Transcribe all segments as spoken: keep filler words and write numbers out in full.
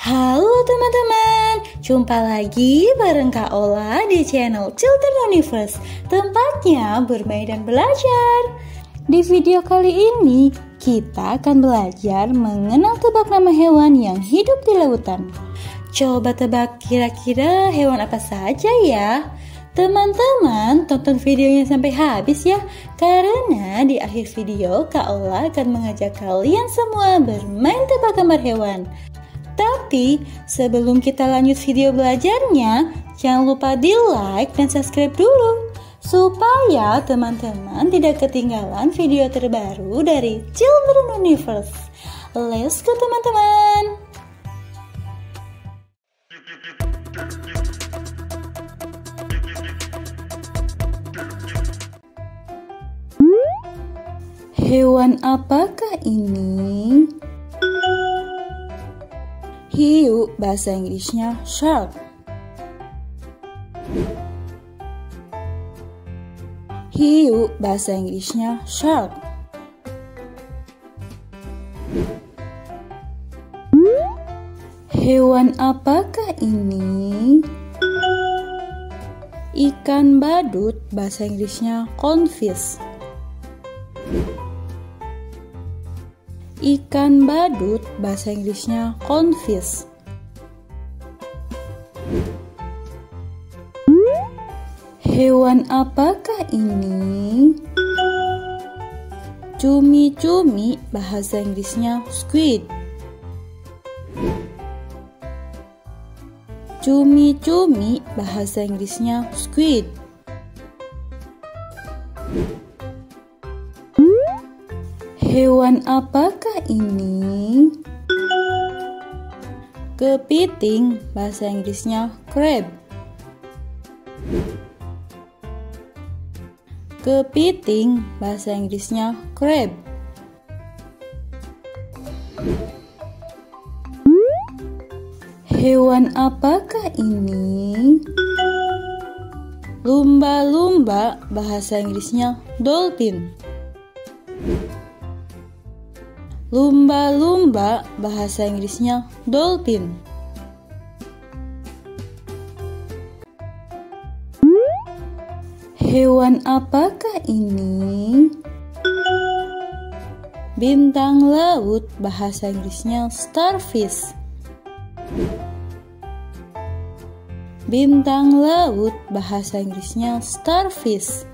Halo teman-teman, jumpa lagi bareng Kak Ola di channel Children Universe, tempatnya bermain dan belajar. Di video kali ini, kita akan belajar mengenal tebak nama hewan yang hidup di lautan. Coba tebak kira-kira hewan apa saja ya? Teman-teman, tonton videonya sampai habis ya, karena di akhir video Kak Ola akan mengajak kalian semua bermain tebak gambar hewan. Tapi sebelum kita lanjut video belajarnya, jangan lupa di like dan subscribe dulu supaya teman-teman tidak ketinggalan video terbaru dari Children Universe. Let's go teman-teman. Hewan apakah ini? Hiu, bahasa Inggrisnya shark. Hiu, bahasa Inggrisnya shark. Hewan apakah ini? Ikan badut, bahasa Inggrisnya confish. Ikan badut, bahasa Inggrisnya confish. Hewan apakah ini? Cumi-cumi, bahasa Inggrisnya squid. Cumi-cumi, bahasa Inggrisnya squid. Hewan apakah ini? Kepiting, bahasa Inggrisnya crab. Kepiting, bahasa Inggrisnya crab. Hewan apakah ini? Lumba-lumba, bahasa Inggrisnya dolphin. Lumba-lumba, bahasa Inggrisnya dolphin. Hewan apakah ini? Bintang laut, bahasa Inggrisnya starfish. Bintang laut, bahasa Inggrisnya starfish.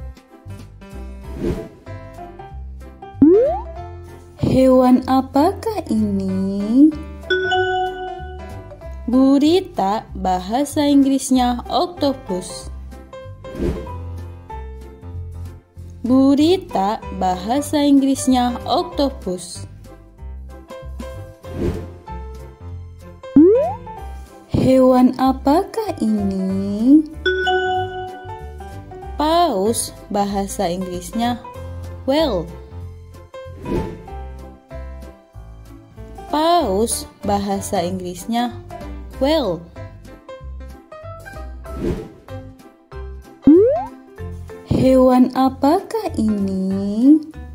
Hewan apakah ini? Gurita, bahasa Inggrisnya octopus. Gurita, bahasa Inggrisnya octopus. Hewan apakah ini? Paus, bahasa Inggrisnya whale. Paus, bahasa Inggrisnya whale. Hewan apakah ini?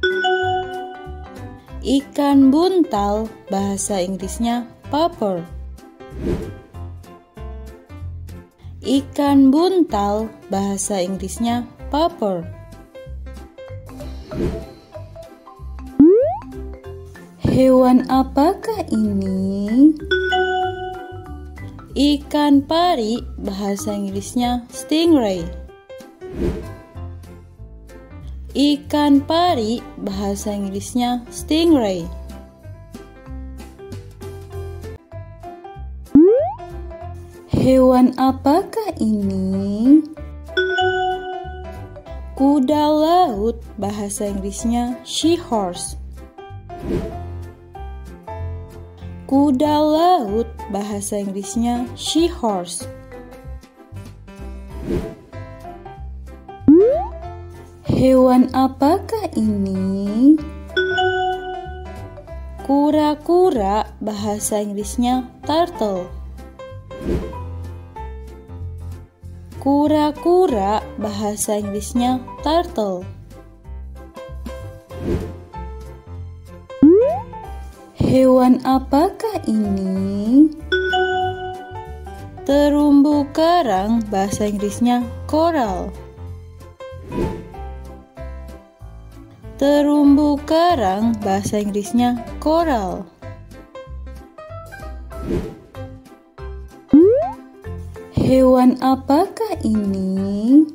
Ikan buntal, bahasa Inggrisnya popper. Ikan buntal, bahasa Inggrisnya popper. Hewan apakah ini? Ikan pari, bahasa Inggrisnya stingray. Ikan pari, bahasa Inggrisnya stingray. Hewan apakah ini? Kuda laut, bahasa Inggrisnya seahorse. Kuda laut, bahasa Inggrisnya seahorse. Hewan apakah ini? Kura-kura, bahasa Inggrisnya turtle. Kura-kura, bahasa Inggrisnya turtle. Hewan apakah ini? Terumbu karang bahasa Inggrisnya coral. Terumbu karang bahasa Inggrisnya coral. Hewan apakah ini?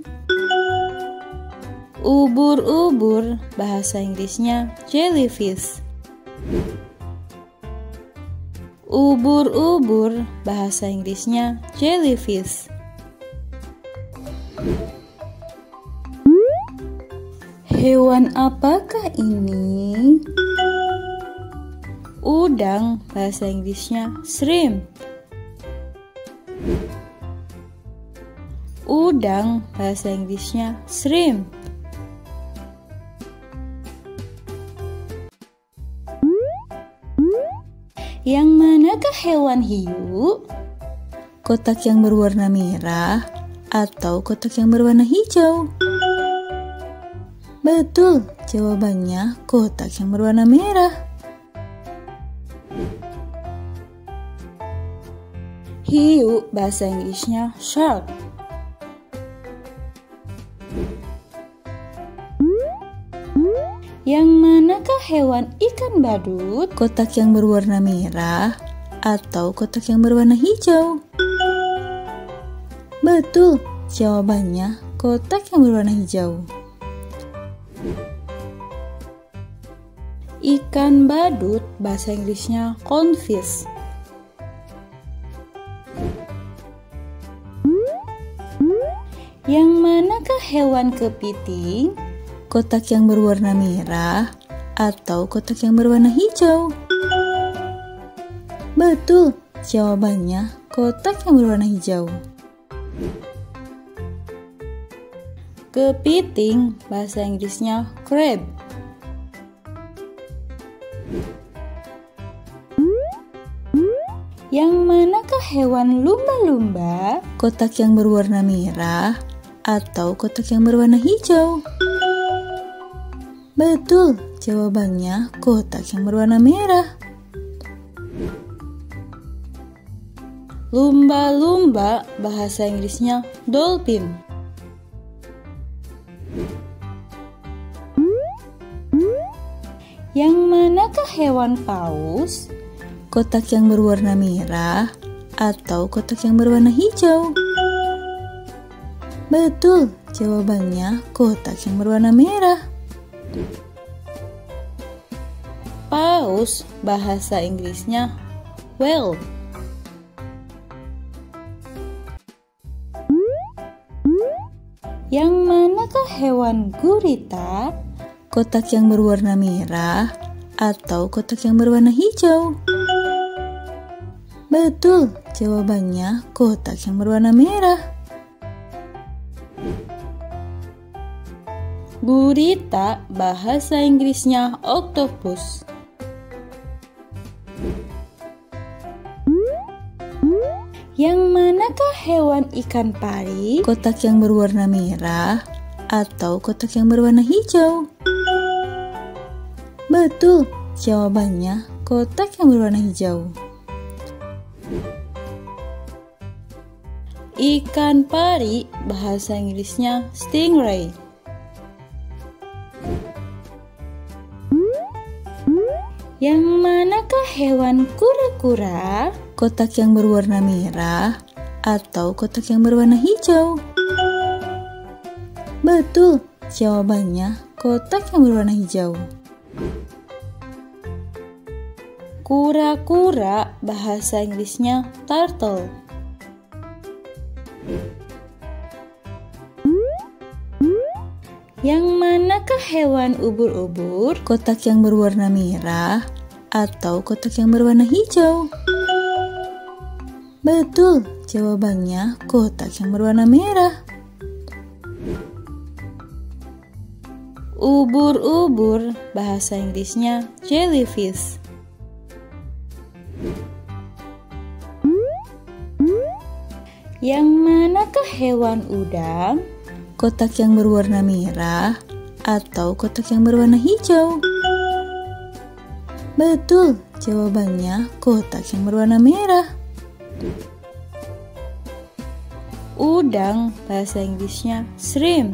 Ubur-ubur bahasa Inggrisnya jellyfish. Ubur-ubur bahasa Inggrisnya jellyfish. Hewan apakah ini? Udang bahasa Inggrisnya shrimp. Udang bahasa Inggrisnya shrimp. Yang manakah hewan hiu? Kotak yang berwarna merah atau kotak yang berwarna hijau? Betul, jawabannya kotak yang berwarna merah. Hiu bahasa Inggrisnya shark. Yang manakah hewan ikan badut? Kotak yang berwarna merah atau kotak yang berwarna hijau? Betul, jawabannya kotak yang berwarna hijau. Ikan badut bahasa Inggrisnya clownfish. Yang manakah hewan kepiting? Kotak yang berwarna merah atau kotak yang berwarna hijau? Betul, jawabannya kotak yang berwarna hijau. Kepiting bahasa Inggrisnya crab. Yang manakah hewan lumba-lumba? Kotak yang berwarna merah atau kotak yang berwarna hijau? Betul, jawabannya kotak yang berwarna merah. Lumba-lumba bahasa Inggrisnya dolphin. Yang manakah hewan paus? Kotak yang berwarna merah atau kotak yang berwarna hijau? Betul, jawabannya kotak yang berwarna merah. Paus bahasa Inggrisnya whale. Yang manakah hewan gurita? Kotak yang berwarna merah atau kotak yang berwarna hijau? Betul, jawabannya kotak yang berwarna merah. Gurita bahasa Inggrisnya octopus. Yang manakah hewan ikan pari? Kotak yang berwarna merah atau kotak yang berwarna hijau? Betul, jawabannya kotak yang berwarna hijau. Ikan pari bahasa Inggrisnya stingray. Yang manakah hewan kura-kura? Kotak yang berwarna merah atau kotak yang berwarna hijau? Betul, jawabannya kotak yang berwarna hijau. Kura-kura bahasa Inggrisnya turtle. Yang manakah hewan ubur-ubur? Kotak yang berwarna merah atau kotak yang berwarna hijau? Betul, jawabannya kotak yang berwarna merah. Ubur-ubur bahasa Inggrisnya jellyfish. Yang manakah hewan udang? Kotak yang berwarna merah atau kotak yang berwarna hijau? Betul, jawabannya kotak yang berwarna merah. Udang bahasa Inggrisnya shrimp.